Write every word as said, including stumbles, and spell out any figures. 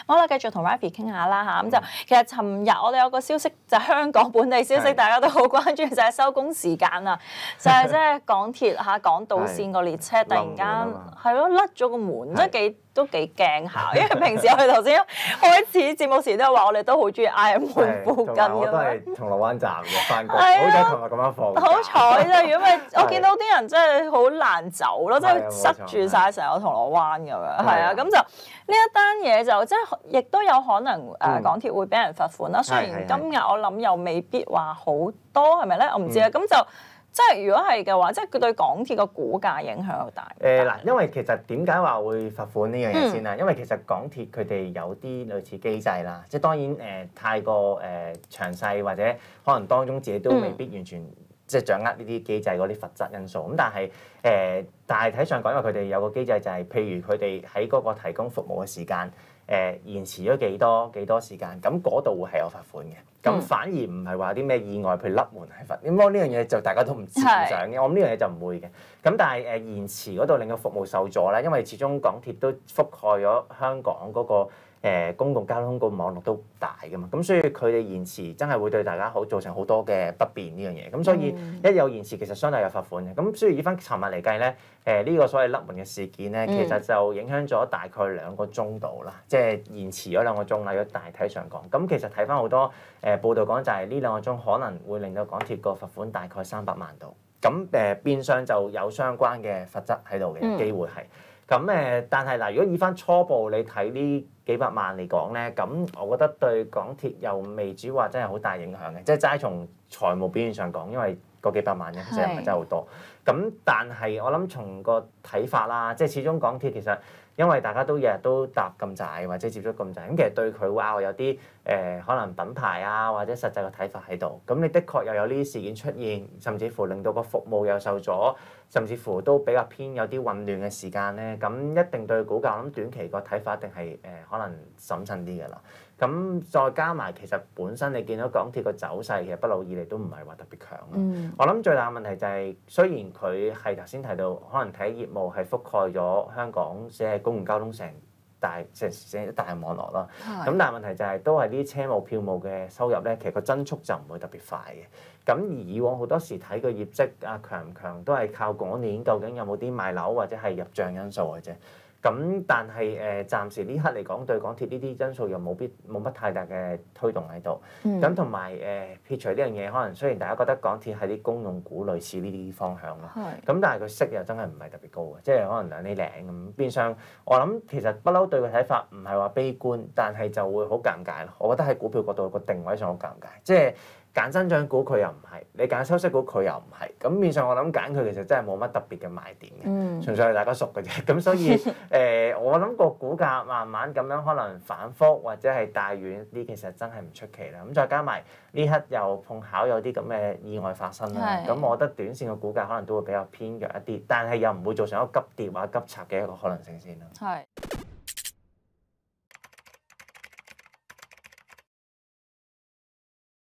好啦，繼續同 Ravi 傾下啦嚇，咁就其實尋日我哋有個消息就係香港本地消息，大家都好關注就係收工時間啊，就係即係港鐵嚇港島線個列車突然間係咯甩咗個門，即係幾都幾驚下，因為平時我哋頭先開始節目時都有話我哋都好中意嗌門附近咁樣。 我都係銅鑼灣站嘅翻工，好彩琴日咁樣放。 好彩啫，如果唔係我見到啲人真係好難走咯，即係塞住晒成個銅鑼灣咁樣，係啊，咁就呢一單嘢就即係亦都有可能誒港鐵會俾人罰款啦。雖然今日我諗又未必話好多，係咪咧？我唔知啊。咁就即係如果係嘅話，即係佢對港鐵個股價影響好大。 誒嗱，因為其實點解話會罰款呢樣嘢先啦？因為其實港鐵佢哋有啲類似機制啦，即係當然誒太過誒詳細或者可能當中自己都未必完全即係掌握呢啲機制嗰啲罰則因素。咁但係誒大體上講，因為佢哋有個機制就係，譬如佢哋喺嗰個提供服務嘅時間誒延遲咗幾多幾多時間，咁嗰度會係有罰款嘅。咁反而唔係話啲咩意外，譬如甩門係罰。咁我呢樣嘢就大家都唔唔想嘅，我諗呢樣嘢就唔會嘅。咁但係誒延遲嗰度令個服務受阻咧，因為始終港鐵都覆蓋咗香港嗰個誒公共交通個網絡都大㗎嘛，咁所以佢哋延遲真係會對大家好造成好多嘅不便呢樣嘢。咁所以一有延遲，其實相對有罰款嘅。咁所以以翻尋日嚟計咧，誒呢個所謂甩門嘅事件咧，其實就影響咗大概兩個鐘度啦，即係延遲咗兩個鐘啦。如果大體上講，咁其實睇翻好多誒報道講就係呢兩個鐘可能會令到港鐵個罰款大概三百萬度。咁誒變相就有相關嘅罰則喺度嘅機會係。咁誒，但係嗱，如果以翻初步你睇呢幾百萬嚟講咧，咁我覺得對港鐵又未至於話真係好大影響嘅，即係齋從財務表現上講，因為嗰幾百萬嘅其實唔係真係好多。咁但係我諗從個睇法啦，即係始終港鐵其實因為大家都日日都搭咁滯或者接觸咁滯，咁其實對佢哇有啲誒、呃、可能品牌啊或者實際嘅睇法喺度。咁你的確又有呢啲事件出現，甚至乎令到個服務又受阻，甚至乎都比較偏有啲混亂嘅時間咧，咁一定對股價我諗短期個睇法一定係誒、呃、可能審慎啲嘅啦。咁再加埋其實本身你見到港鐵個走勢其實不老以嚟都唔係話特別強。嗯、我諗最大嘅問題就係、是、雖然佢係頭先提到可能睇業務係覆蓋咗香港即係公共交通成大即係成一大網絡啦。咁是但係問題就係、是、都係啲車務票務嘅收入咧，其實個增速就唔會特別快嘅。咁而以往好多時睇個業績啊強唔強都係靠嗰年究竟有冇啲賣樓或者係入帳因素嘅啫。咁但係誒、呃、暫時呢刻嚟講，對港鐵呢啲因素又冇必冇乜太大嘅推動喺度。咁同埋誒撇除呢樣嘢，可能雖然大家覺得港鐵係啲公用股類似呢啲方向咯。咁是但係佢息又真係唔係特別高嘅，即係可能兩厘零咁。變相我諗其實不嬲對佢睇法唔係話悲觀，但係就會好尷尬咯。我覺得喺股票角度個定位上好尷尬，即係。揀增長股佢又唔係，你揀收息股佢又唔係，咁面上我諗揀佢其實真係冇乜特別嘅賣點嘅，嗯、純粹係大家熟嘅啫。咁所以誒、呃，我諗個股價慢慢咁樣可能反覆或者係大遠啲，其實真係唔出奇啦。咁再加埋呢刻又碰巧有啲咁嘅意外發生啦，咁是我覺得短線嘅股價可能都會比較偏弱一啲，但係又唔會造成一個急跌或者急插嘅一個可能性先啦。係。